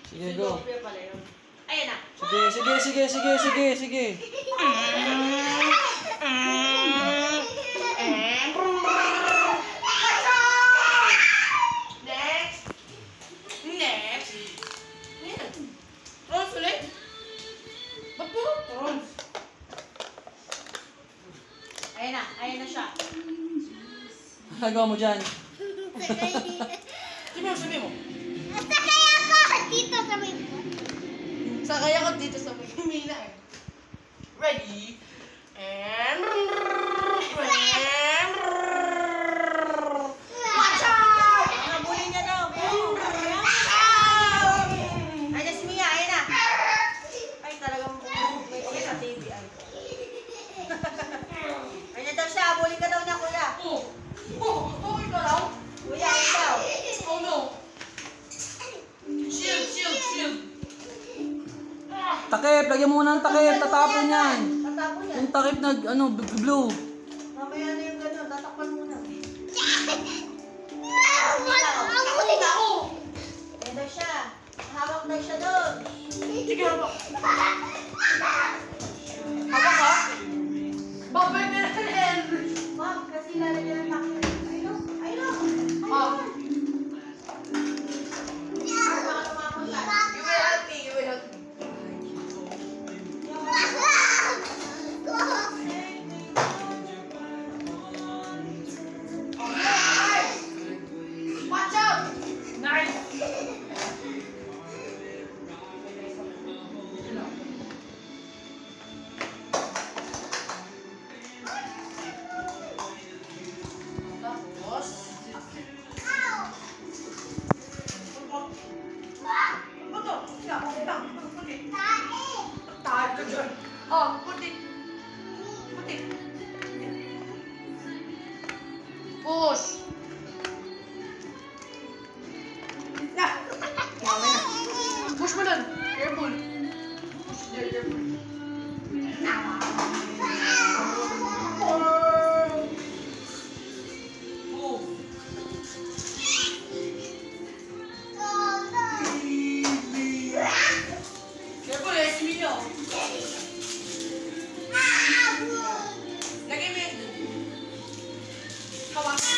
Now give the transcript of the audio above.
Sige, go. Ayan na. Sige. Next. Rons ulit. Ba't puro Rons? Ayan na siya. Nagawa mo dyan. Sabi mo. Sakay ako dito sa may Mina eh. Ready? And... Watch out! Nabuli niya daw. Ayan si Mia, ayan na. Ay, talagang may okay sa TV. Ayan daw siya, abuli ka daw niya, kuya. Okay ka daw? Kuya, ayan daw. Oh no. Shield. Takip, lagyan mo muna ng takip. Tatapon yan. Tatapon yan. Yung takip na, blue. Mamaya na yung gano'n, tatakpan muna. Ayan daw siya. Hawak daw siya doon. Sige, hawak. Hawak ka? Babay na rin. Ma'am, kasi lalagyan ng takip. Ayun. You will help me. Watch out! Nice. Tapos, Tahan ka dyan. Oh, putik. Push. Push mo dun. Careful. Push there, careful. Move. Careful, si Mio. Lagay mo yun. Hawak.